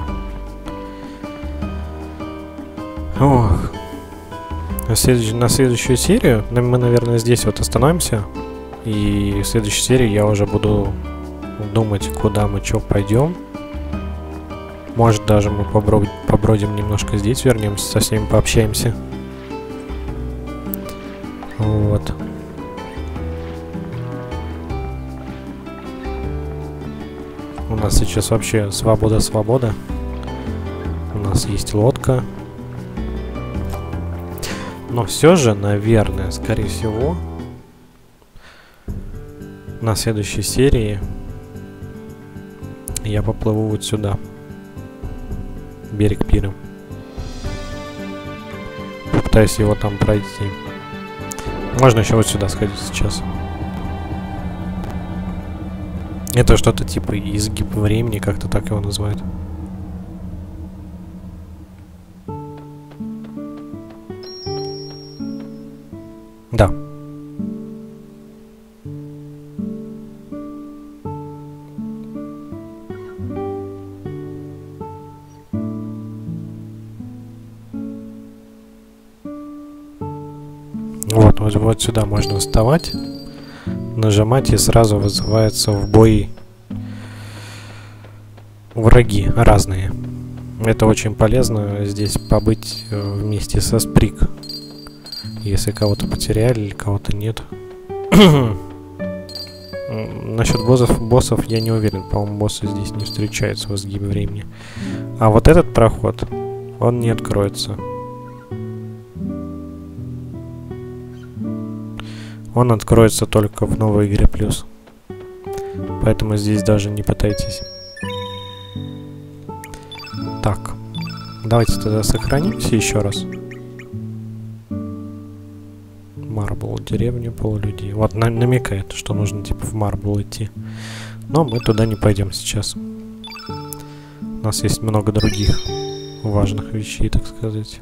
Ох. На, следующ... на следующую серию мы, наверное, здесь вот остановимся. И в следующей серии я уже буду думать, куда мы что пойдем. Может, даже мы побродим, побродим немножко здесь, вернемся, со всеми пообщаемся. Вот. У нас сейчас вообще свобода-свобода. У нас есть лодка. Но все же, наверное, скорее всего, на следующей серии я поплыву вот сюда. Берег пира. Попытаюсь его там пройти. Можно еще вот сюда сходить сейчас. Это что-то типа изгиб времени, как-то так его называют. Да. Вот, вот, вот сюда можно вставать, нажимать, и сразу вызываются в бой враги разные. Это очень полезно здесь побыть вместе со Сприк. Если кого-то потеряли или кого-то нет. Насчет боссов, боссов я не уверен. По-моему, боссы здесь не встречаются в изгибе времени. А вот этот проход, он не откроется. Он откроется только в новой игре плюс. Поэтому здесь даже не пытайтесь. Так. Давайте тогда сохранимся еще раз. Марбл, деревня полулюдей. Вот на намекает, что нужно типа в Марбл идти. Но мы туда не пойдем сейчас. У нас есть много других важных вещей, так сказать.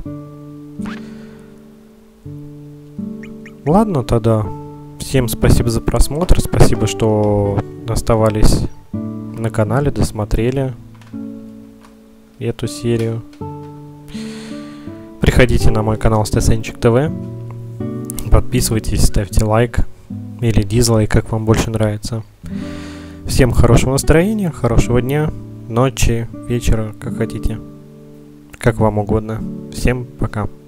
Ладно, тогда. Всем спасибо за просмотр. Спасибо, что оставались на канале, досмотрели эту серию. Приходите на мой канал Стасенчик ТВ. Подписывайтесь, ставьте лайк или дизлайк, как вам больше нравится. Всем хорошего настроения, хорошего дня, ночи, вечера, как хотите. Как вам угодно. Всем пока.